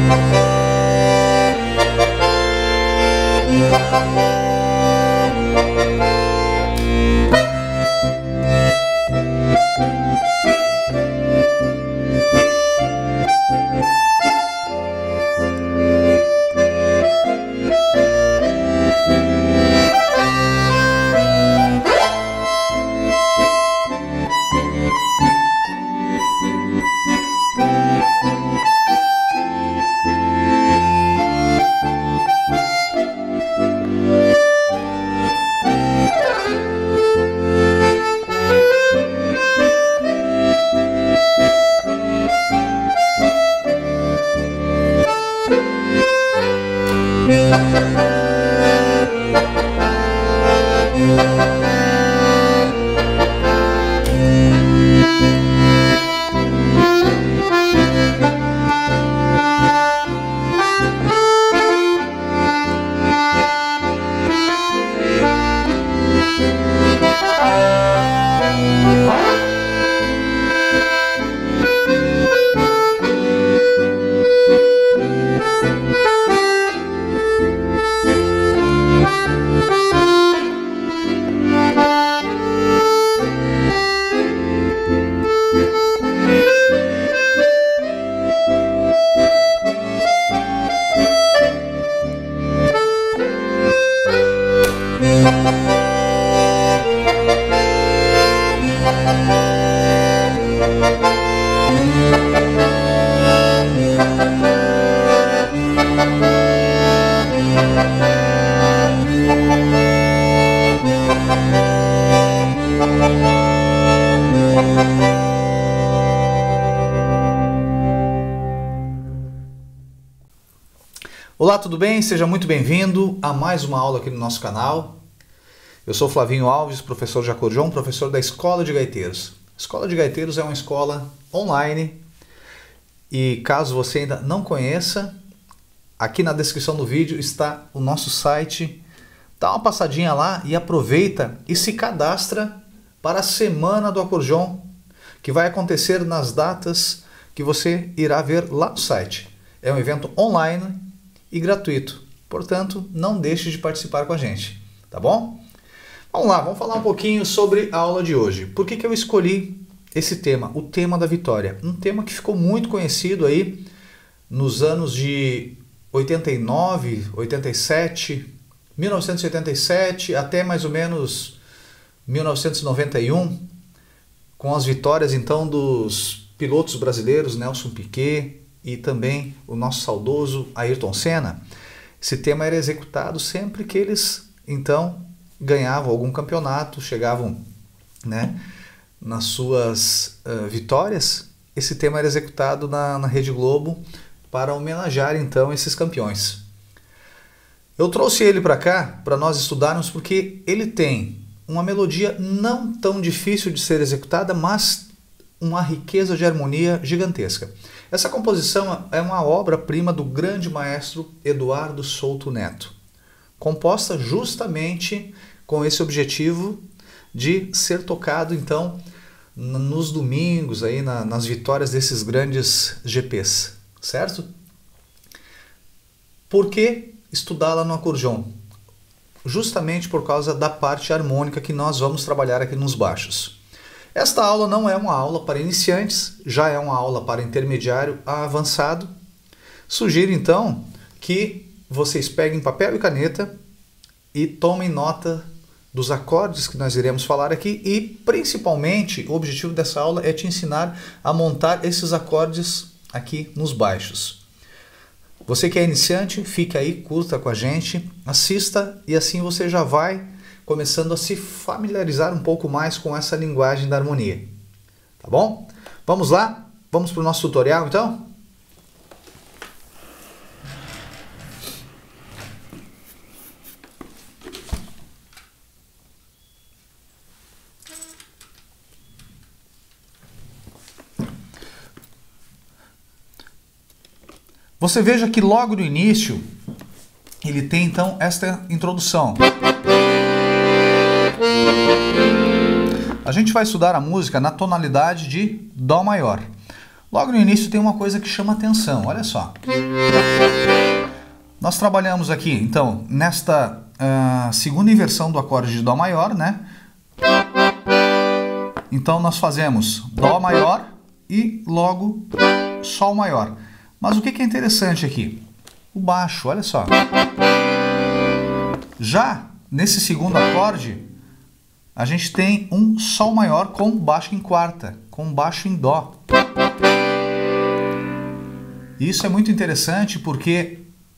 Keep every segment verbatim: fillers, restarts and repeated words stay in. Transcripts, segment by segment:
Olá, tudo bem? Seja muito bem-vindo a mais uma aula aqui no nosso canal. Eu sou Flavinho Alves, professor de acordeon, professor da Escola de Gaiteiros. A Escola de Gaiteiros é uma escola online e caso você ainda não conheça, aqui na descrição do vídeo está o nosso site. Dá uma passadinha lá e aproveita e se cadastra para a Semana do Acordeon, que vai acontecer nas datas que você irá ver lá no site. É um evento online e gratuito, portanto, não deixe de participar com a gente, tá bom? Vamos lá, vamos falar um pouquinho sobre a aula de hoje. Por que que eu escolhi esse tema, o tema da vitória? Um tema que ficou muito conhecido aí nos anos de oitenta e nove, oitenta e sete, mil novecentos e oitenta e sete até mais ou menos mil novecentos e noventa e um, com as vitórias então dos pilotos brasileiros, Nelson Piquet, e também o nosso saudoso Ayrton Senna. Esse tema era executado sempre que eles, então, ganhavam algum campeonato, chegavam, né, nas suas uh, vitórias. Esse tema era executado na, na Rede Globo para homenagear, então, esses campeões. Eu trouxe ele para cá, para nós estudarmos, porque ele tem uma melodia não tão difícil de ser executada, mas uma riqueza de harmonia gigantesca. Essa composição é uma obra-prima do grande maestro Eduardo Souto Neto, composta justamente com esse objetivo de ser tocado, então, nos domingos, aí, na, nas vitórias desses grandes G Ps, certo? Por que estudá-la no acordeon? Justamente por causa da parte harmônica que nós vamos trabalhar aqui nos baixos. Esta aula não é uma aula para iniciantes, já é uma aula para intermediário a avançado. Sugiro então que vocês peguem papel e caneta e tomem nota dos acordes que nós iremos falar aqui e, principalmente, o objetivo dessa aula é te ensinar a montar esses acordes aqui nos baixos. Você que é iniciante, fique aí, curta com a gente, assista e assim você já vai começando a se familiarizar um pouco mais com essa linguagem da harmonia. Tá bom? Vamos lá? Vamos para o nosso tutorial, então? Você veja que logo no início ele tem então esta introdução. A gente vai estudar a música na tonalidade de Dó maior. Logo no início tem uma coisa que chama atenção, olha só. Nós trabalhamos aqui, então, nesta uh, segunda inversão do acorde de Dó maior, né? Então nós fazemos Dó maior e logo Sol maior. Mas o que é interessante aqui? O baixo, olha só. Já nesse segundo acorde, a gente tem um Sol maior com baixo em quarta, com baixo em Dó. Isso é muito interessante porque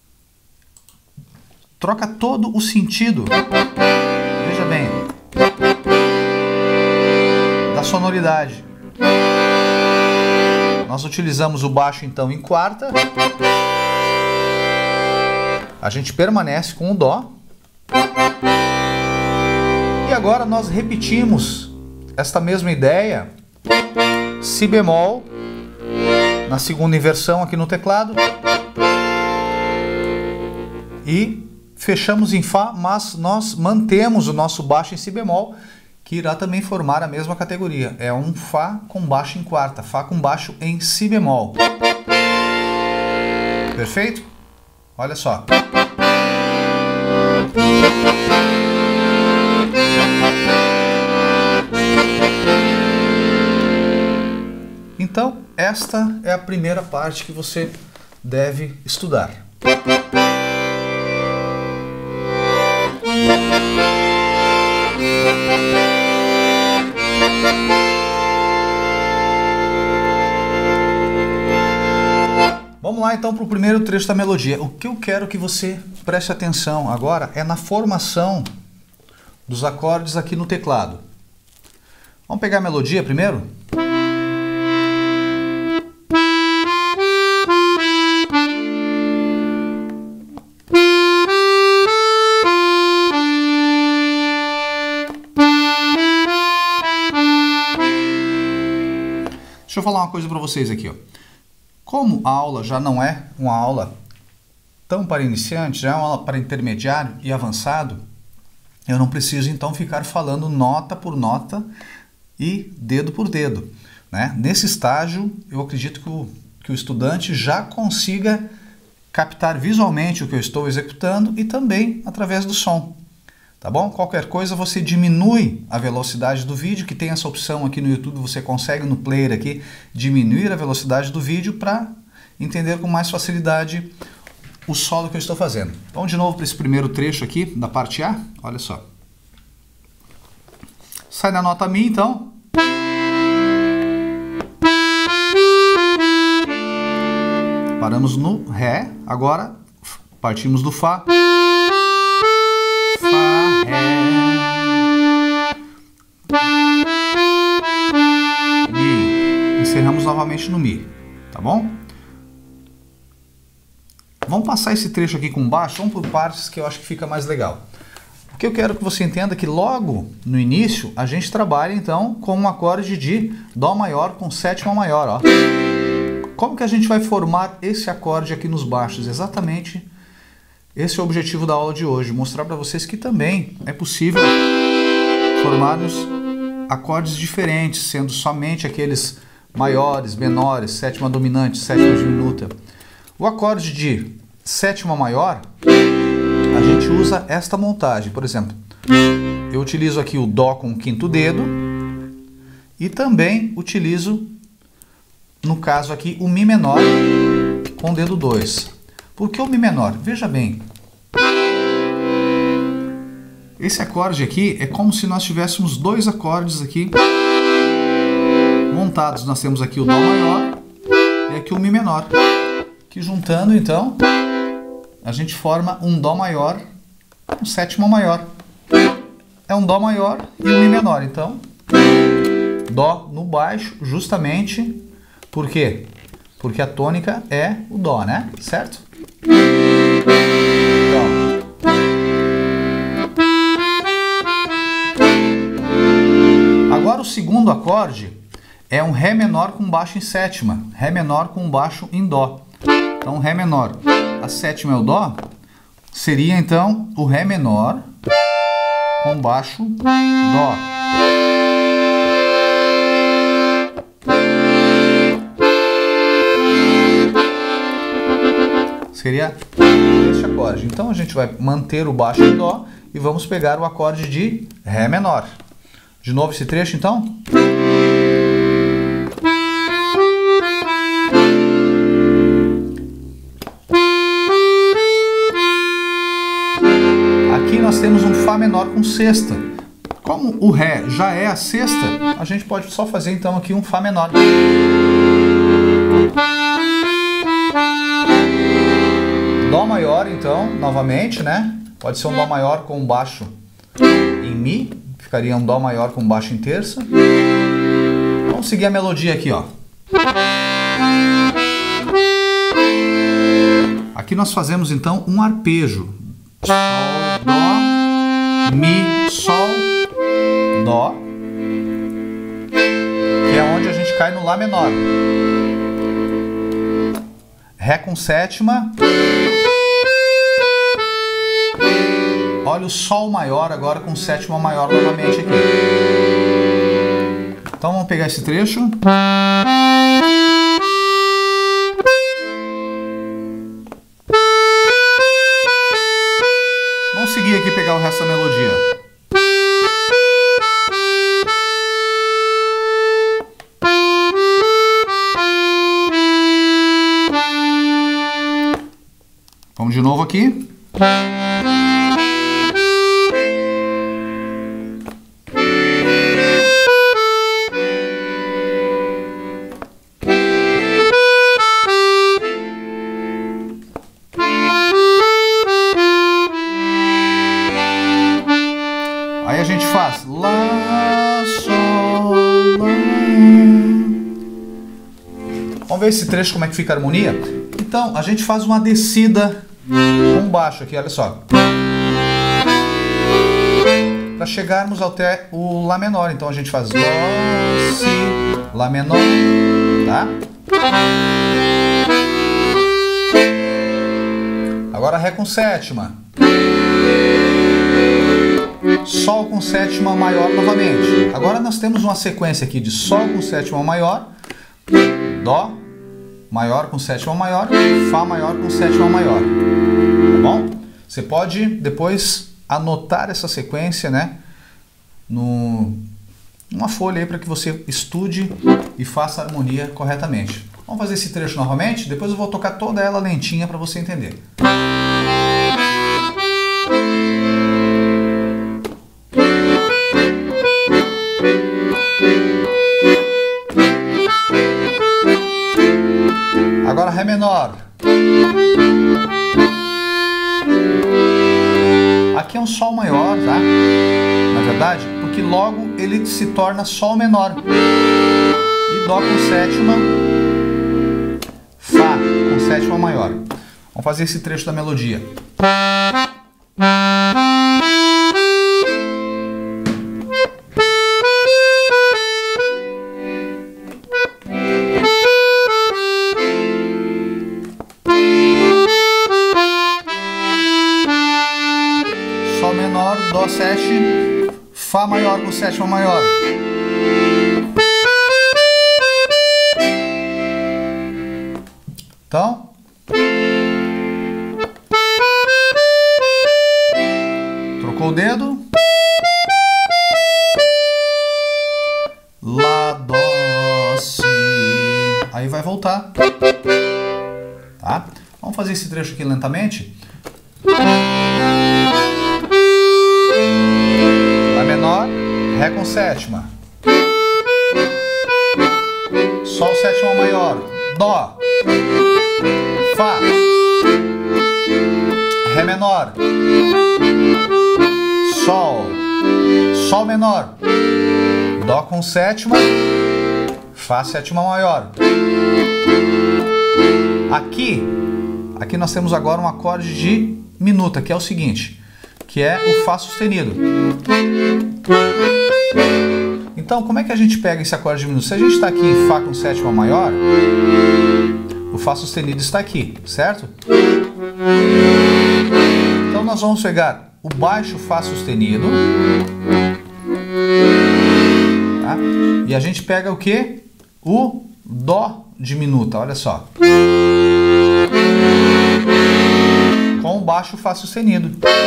troca todo o sentido, veja bem, da sonoridade. Nós utilizamos o baixo então em quarta, a gente permanece com o Dó, e agora nós repetimos esta mesma ideia, Si bemol, na segunda inversão aqui no teclado, e fechamos em Fá, mas nós mantemos o nosso baixo em Si bemol, que irá também formar a mesma categoria. É um Fá com baixo em quarta, Fá com baixo em Si bemol. Perfeito? Olha só. Então, esta é a primeira parte que você deve estudar. Vamos lá então para o primeiro trecho da melodia. O que eu quero que você preste atenção agora é na formação dos acordes aqui no teclado. Vamos pegar a melodia primeiro? Deixa eu falar uma coisa para vocês aqui, ó. Como a aula já não é uma aula tão para iniciante, já é uma aula para intermediário e avançado, eu não preciso então ficar falando nota por nota e dedo por dedo, né? Nesse estágio, eu acredito que o, que o estudante já consiga captar visualmente o que eu estou executando e também através do som. Tá bom? Qualquer coisa você diminui a velocidade do vídeo, que tem essa opção aqui no YouTube, você consegue no player aqui diminuir a velocidade do vídeo para entender com mais facilidade o solo que eu estou fazendo. Vamos de novo para esse primeiro trecho aqui da parte A, olha só. Sai da nota Mi então. Paramos no Ré, agora partimos do Fá. Mi. Encerramos novamente no Mi, tá bom? Vamos passar esse trecho aqui com baixo, vamos por partes que eu acho que fica mais legal. O que eu quero que você entenda é que logo no início a gente trabalha então com um acorde de Dó maior com sétima maior, ó. Como que a gente vai formar esse acorde aqui nos baixos? Exatamente esse é o objetivo da aula de hoje, mostrar para vocês que também é possível formarmos acordes diferentes, sendo somente aqueles maiores, menores, sétima dominante, sétima diminuta. O acorde de sétima maior, a gente usa esta montagem. Por exemplo, eu utilizo aqui o Dó com o quinto dedo e também utilizo, no caso aqui, o Mi menor com o dedo dois. Por que o Mi menor? Veja bem. Esse acorde aqui é como se nós tivéssemos dois acordes aqui montados. Nós temos aqui o Dó maior e aqui o Mi menor. Que juntando, então, a gente forma um Dó maior, um sétima maior. É um Dó maior e um Mi menor. Então, Dó no baixo, justamente, por quê? Porque a tônica é o Dó, né? Certo? Então, agora o segundo acorde é um Ré menor com baixo em sétima, Ré menor com baixo em Dó. Então Ré menor, a sétima é o Dó, seria então o Ré menor com baixo Dó. seria este acorde. Então a gente vai manter o baixo em Dó e vamos pegar o acorde de Ré menor. De novo esse trecho, então. Aqui nós temos um Fá menor com sexta. Como o Ré já é a sexta, a gente pode só fazer então aqui um Fá menor. Dó maior, então, novamente, né? Pode ser um Dó maior com baixo em Mi. Ficaria um Dó maior com baixo em terça. Vamos seguir a melodia aqui, ó. Aqui nós fazemos então um arpejo. Sol, Dó, Mi, Sol, Dó, que é onde a gente cai no Lá menor. Ré com sétima. Olha o Sol maior agora com sétima maior novamente aqui. Então vamos pegar esse trecho. Vamos seguir aqui e pegar o resto da melodia. Vamos de novo aqui. Aí a gente faz Lá, Sol, Lá. Vamos ver esse trecho como é que fica a harmonia? Então, a gente faz uma descida com baixo aqui, olha só. Para chegarmos até o Lá menor. Então a gente faz Dó, Si, Lá menor, tá? Agora Ré com sétima. Sol com sétima maior novamente. Agora nós temos uma sequência aqui de Sol com sétima maior, Dó maior com sétima maior, Fá maior com sétima maior. Tá bom? Você pode depois anotar essa sequência, né, no, numa folha aí para que você estude e faça a harmonia corretamente. Vamos fazer esse trecho novamente? Depois eu vou tocar toda ela lentinha para você entender. Agora Ré menor. Aqui é um Sol maior, tá? Na verdade, porque logo ele se torna Sol menor. E Dó com sétima, Fá com sétima maior. Vamos fazer esse trecho da melodia. Sol menor, Dó sete, Fá maior com sétima maior. Então, trocou o dedo. Lá, Dó, Si. Aí vai voltar. Tá? Vamos fazer esse trecho aqui lentamente. Lá menor, Ré com sétima. Sol sétima maior. Dó. Fá. Ré menor. Sol. Sol menor. Dó com sétima. Fá sétima maior. Aqui, aqui nós temos agora um acorde de minuta, que é o seguinte, que é o Fá sustenido. Então, como é que a gente pega esse acorde de minuta? Se a gente está aqui em Fá com sétima maior, o Fá sustenido está aqui, certo? Então nós vamos pegar o baixo Fá sustenido, tá? E a gente pega o que? O Dó diminuta, olha só. baixo Fá sustenido.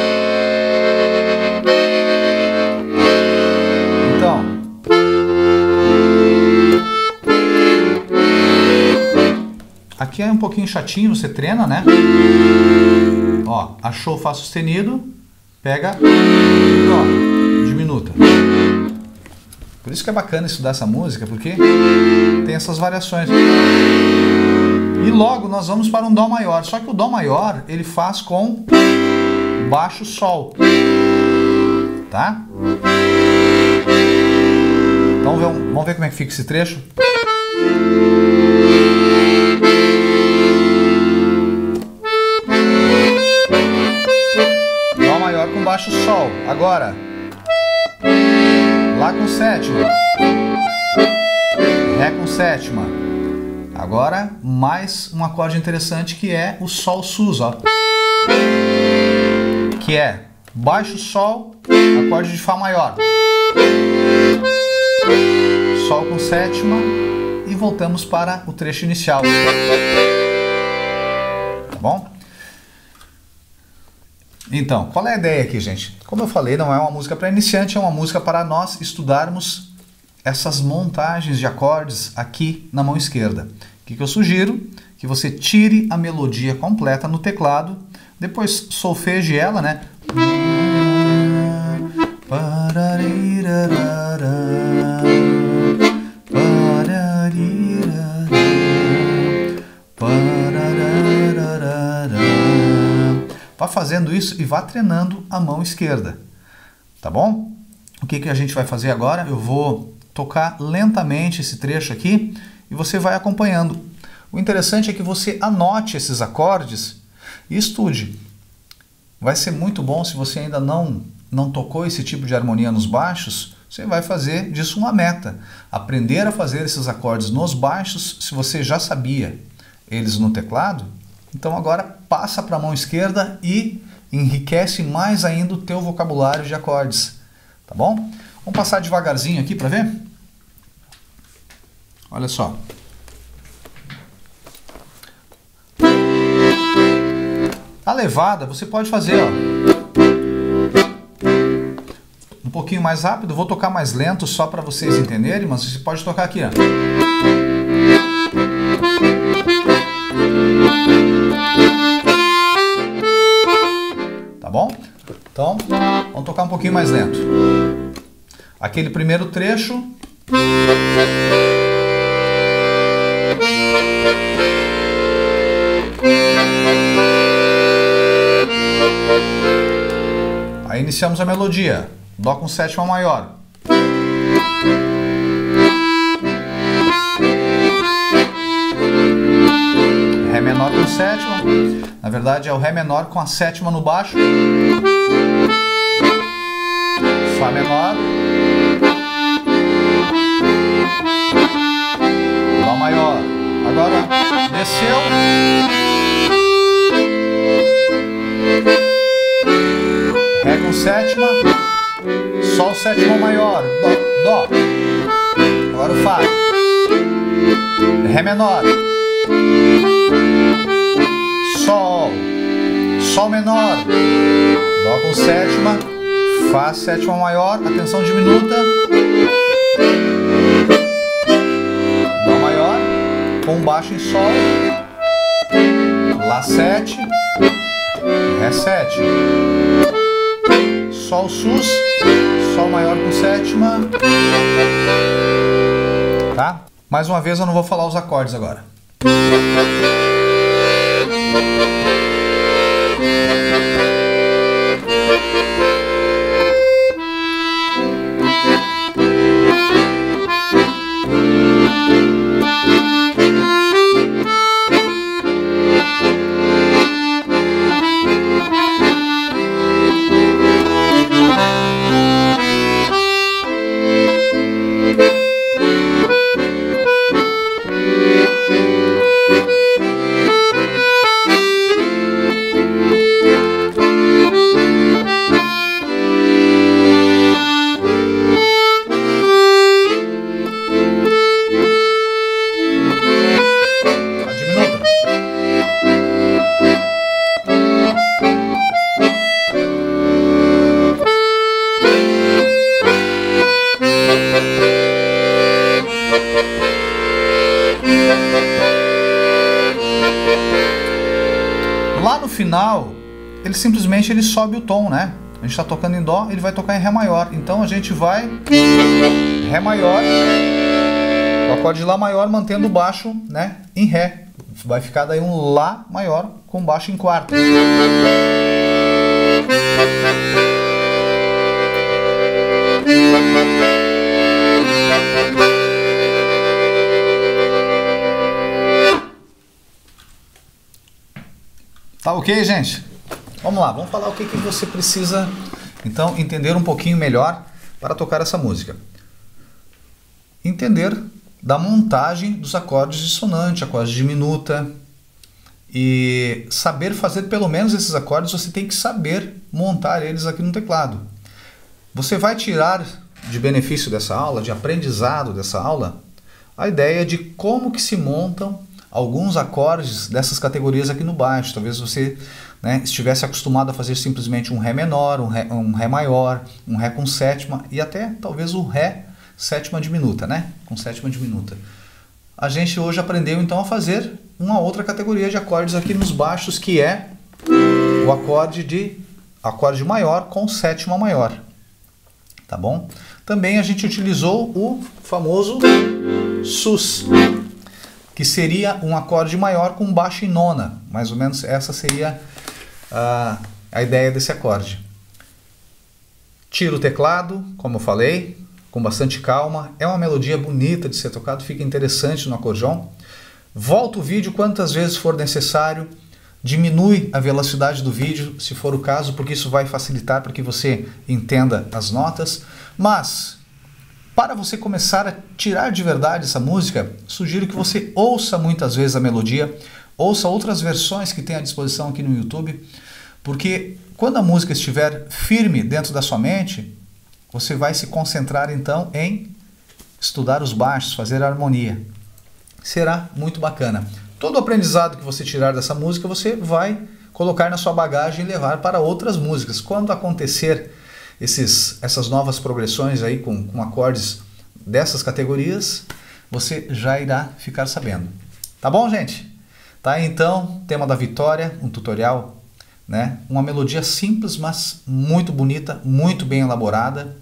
Então, aqui é um pouquinho chatinho, você treina, né? Ó, achou o Fá sustenido, pega e ó, diminuta. Por isso que é bacana estudar essa música, porque tem essas variações. E logo nós vamos para um Dó maior. Só que o Dó maior ele faz com baixo Sol, tá? Então vamos ver como é que fica esse trecho. Dó maior com baixo Sol. Agora Lá com sétima, Ré com sétima. Agora, mais um acorde interessante que é o Sol sus, ó. Que é baixo Sol, acorde de Fá maior. Sol com sétima e voltamos para o trecho inicial. Tá bom? Então, qual é a ideia aqui, gente? Como eu falei, não é uma música para iniciante, é uma música para nós estudarmos essas montagens de acordes aqui na mão esquerda. O que, que eu sugiro? Que você tire a melodia completa no teclado, depois solfeje ela, né? Vá fazendo isso e vá treinando a mão esquerda, tá bom? O que, que a gente vai fazer agora? Eu vou tocar lentamente esse trecho aqui e você vai acompanhando. O interessante é que você anote esses acordes e estude. Vai ser muito bom se você ainda não, não tocou esse tipo de harmonia nos baixos, você vai fazer disso uma meta. Aprender a fazer esses acordes nos baixos, se você já sabia eles no teclado, então agora passa para a mão esquerda e enriquece mais ainda o teu vocabulário de acordes, tá bom? Vamos passar devagarzinho aqui para ver? Olha só. A levada você pode fazer, ó, um pouquinho mais rápido, vou tocar mais lento só para vocês entenderem, mas você pode tocar aqui, ó. Tá bom? Então, vamos tocar um pouquinho mais lento. Aquele primeiro trecho. Aí iniciamos a melodia. Dó com sétima maior. Ré menor com sétima. Na verdade é o Ré menor com a sétima no baixo. Fá menor. Dó maior. Agora desceu. Ré com sétima. Sol sétima maior. Dó. Dó. Agora o Fá. Ré menor. Sol. Sol menor. Dó com sétima. Fá sétima maior. Atenção diminuta. Dó maior. Com baixo em Sol. Lá sete. Ré sete. Sol sus. Sol maior com sétima. Tá? Mais uma vez eu não vou falar os acordes agora. Lá no final, ele simplesmente ele sobe o tom, né? A gente está tocando em Dó, ele vai tocar em Ré maior. Então a gente vai Ré maior, o acorde de Lá maior mantendo o baixo, né, em Ré. Vai ficar daí um Lá maior com baixo em quarta. Tá ok, gente? Vamos lá, vamos falar o que, que você precisa, então, entender um pouquinho melhor para tocar essa música. Entender da montagem dos acordes dissonante, acordes de diminuta, e saber fazer pelo menos esses acordes, você tem que saber montar eles aqui no teclado. Você vai tirar de benefício dessa aula, de aprendizado dessa aula, a ideia de como que se montam alguns acordes dessas categorias aqui no baixo. Talvez você, né, estivesse acostumado a fazer simplesmente um Ré menor, um Ré, um Ré maior, um Ré com sétima e até talvez o Ré sétima diminuta, né? Com sétima diminuta. A gente hoje aprendeu então a fazer uma outra categoria de acordes aqui nos baixos, que é o acorde de acorde maior com sétima maior. Tá bom? Também a gente utilizou o famoso sus, que seria um acorde maior com baixo em nona. Mais ou menos essa seria a, a ideia desse acorde. Tira o teclado, como eu falei, com bastante calma. É uma melodia bonita de ser tocado, fica interessante no acordeon. Volta o vídeo quantas vezes for necessário. Diminui a velocidade do vídeo, se for o caso, porque isso vai facilitar para que você entenda as notas. Mas, para você começar a tirar de verdade essa música, sugiro que você ouça muitas vezes a melodia, ouça outras versões que tem à disposição aqui no YouTube, porque quando a música estiver firme dentro da sua mente, você vai se concentrar então em estudar os baixos, fazer a harmonia. Será muito bacana. Todo o aprendizado que você tirar dessa música, você vai colocar na sua bagagem e levar para outras músicas. Quando acontecer esses, essas novas progressões aí com, com acordes dessas categorias, você já irá ficar sabendo. Tá bom, gente? Tá aí, então, tema da vitória, um tutorial, né? Uma melodia simples, mas muito bonita, muito bem elaborada,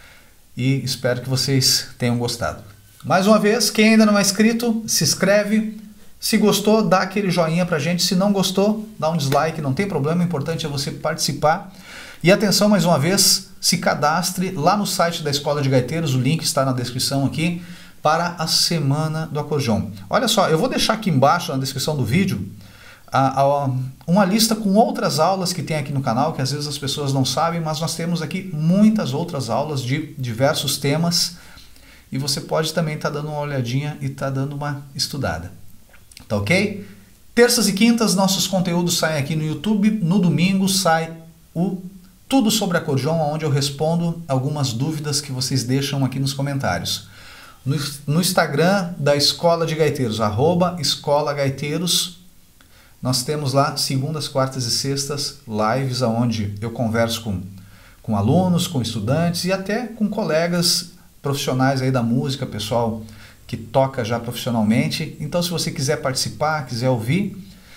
e espero que vocês tenham gostado. Mais uma vez, quem ainda não é inscrito, se inscreve. Se gostou, dá aquele joinha pra gente. Se não gostou, dá um dislike, não tem problema. O importante é você participar. E atenção, mais uma vez, se cadastre lá no site da Escola de Gaiteiros, o link está na descrição aqui, para a Semana do Acordeon. Olha só, eu vou deixar aqui embaixo na descrição do vídeo a, a, uma lista com outras aulas que tem aqui no canal, que às vezes as pessoas não sabem, mas nós temos aqui muitas outras aulas de diversos temas, e você pode também estar dando uma olhadinha e estar dando uma estudada. Tá ok? Terças e quintas nossos conteúdos saem aqui no YouTube. No domingo sai o Tudo sobre Acordeon, onde eu respondo algumas dúvidas que vocês deixam aqui nos comentários. No, no Instagram da Escola de Gaiteiros, arroba Escola Gaiteiros, nós temos lá segundas, quartas e sextas lives onde eu converso com, com alunos, com estudantes e até com colegas profissionais aí da música, pessoal que toca já profissionalmente. Então, se você quiser participar, quiser ouvir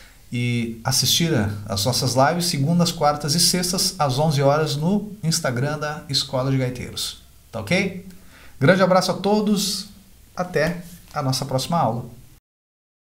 e assistir às nossas lives, segundas, quartas e sextas, às onze horas, no Instagram da Escola de Gaiteiros. Tá ok? Grande abraço a todos, até a nossa próxima aula.